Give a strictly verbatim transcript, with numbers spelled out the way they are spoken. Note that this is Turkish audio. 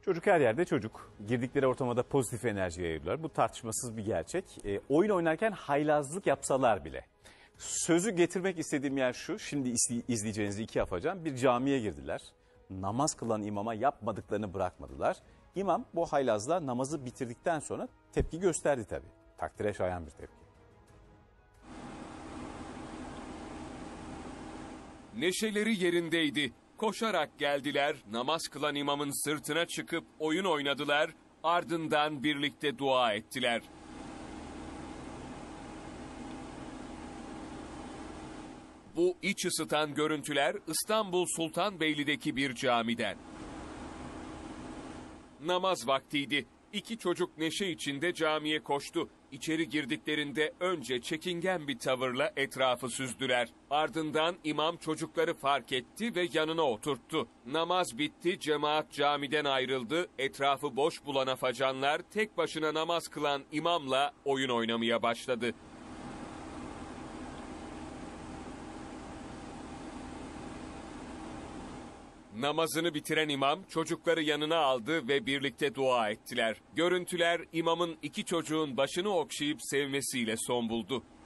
Çocuk her yerde çocuk. Girdikleri ortamda da pozitif enerji yayıyorlar. Bu tartışmasız bir gerçek. E, oyun oynarken haylazlık yapsalar bile. Sözü getirmek istediğim yer şu. Şimdi izleyeceğiniz iki afacan bir camiye girdiler. Namaz kılan imama yapmadıklarını bırakmadılar. İmam bu haylazla namazı bitirdikten sonra tepki gösterdi tabii. Takdire şayan bir tepki. Neşeleri yerindeydi. Koşarak geldiler, namaz kılan imamın sırtına çıkıp oyun oynadılar, ardından birlikte dua ettiler. Bu iç ısıtan görüntüler İstanbul Sultanbeyli'deki bir camiden. Namaz vaktiydi. İki çocuk neşe içinde camiye koştu. İçeri girdiklerinde önce çekingen bir tavırla etrafı süzdüler. Ardından imam çocukları fark etti ve yanına oturttu. Namaz bitti, cemaat camiden ayrıldı. Etrafı boş bulan afacanlar tek başına namaz kılan imamla oyun oynamaya başladı. Namazını bitiren imam çocukları yanına aldı ve birlikte dua ettiler. Görüntüler imamın iki çocuğun başını okşayıp sevmesiyle son buldu.